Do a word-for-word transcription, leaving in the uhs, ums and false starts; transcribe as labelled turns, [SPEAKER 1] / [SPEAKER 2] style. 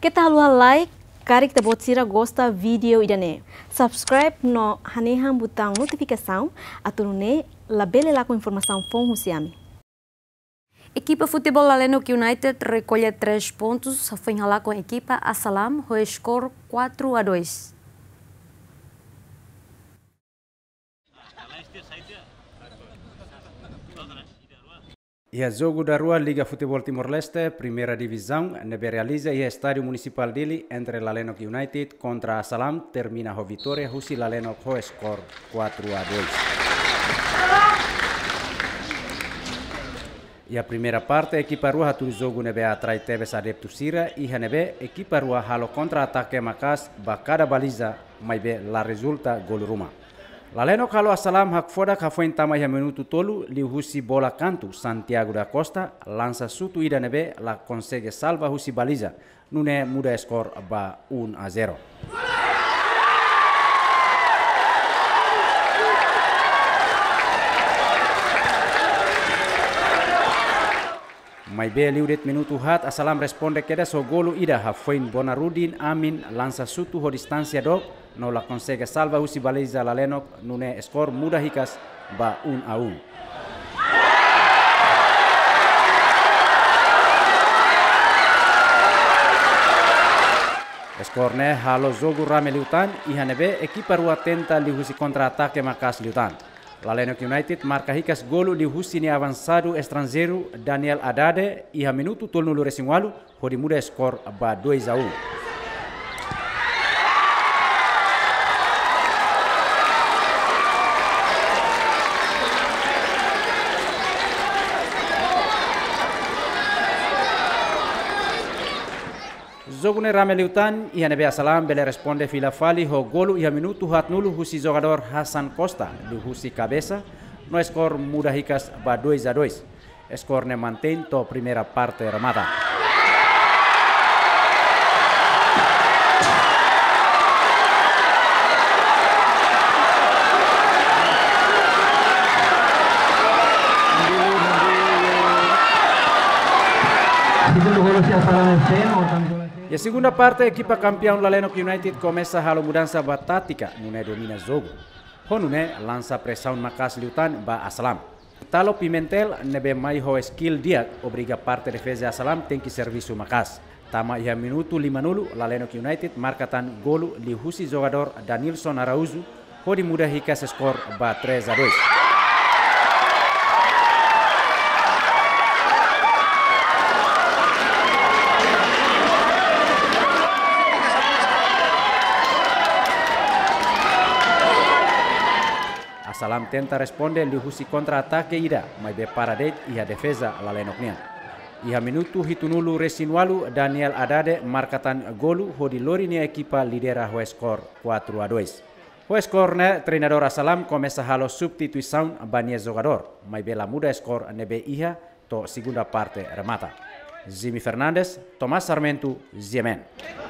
[SPEAKER 1] Kita halua like, karik tebot sira gosta video idane. Subscribe no haneham butang notificação atau ne labele lá com informação fon husiami. Equipa Futebol Laleno United recolhe três pontos, foi enralar com a equipa Asalam, com score quatro a dois.
[SPEAKER 2] E a jogo da rua Liga Futebol Timor-Leste, primeira divisão, nebe realiza e estádio municipal dele entre Laleno United contra Asalam, termina com vitória, Husi Laleno com score quatro a dois. E a primeira parte, a equipa rua hatu jogo nebe atrai tebes adepto sira, e nebe equipa rua halo contra-ataque makas, bakada baliza, maibe la resulta gol rumah. Laleno kalau Asalam hak foda kafoin tama ya minuto tolu liu husi bola canto Santiago da Costa lança sutu ida nebe la consegue salva husi baliza nune muda skor ba um a zero. Mai be liudet minuto hat Asalam responde queda so golu ida hafoin Bonarudin Amin lança sutu ho distancia dog no la consegue salva husi baliza Laleno nune skor muda hikas ba um a um. Skor ne halo jogo rame liutan ihanebe ekipa rua tenta li husi contra-ataque makas liutan. Laleno United marca hikas golu li husi ni avançado estrangeiro Daniel Adade iha minuto tolno lu resinwalu hodi muda skor ba dois a um. Jogo ne rame liutan ia nebe Asalam bele responde fila fali ho golu ia minuto hat nulu husi jogador Hassan Costa do husi cabeça no skor muda hikas ba dois a dois. Skor ne mantém to primeira parte remata. E a segunda parte, a equipa campeão Laleno United começa a mudança ba tática, nune domina jogo. Honune lança pressão makas liutan ba Asalam. Talo Pimentel nebe mai ho skill dia obriga parte defesa Asalam tem que serviço makas. Tama ia minuto lima nulu Laleno United marcatan golu li husi jogador Danilson Araujo, hodi muda hikas skor ba três a dois. Asalam tenta responde li husi contra-ataque ida, mai be paradet iha defesa Laleno Nia. Iha minuto hitunulu resinwalu Daniel Adade marcatan golu hodi lori nia equipa lidera ho skor quatro a dois. Ho skor ne treinador Asalam começa halo substituição bania jogador, mai be la muda skor nebe iha to segunda parte remata. Zimi Fernandes, Tomás Sarmento, Ziemen.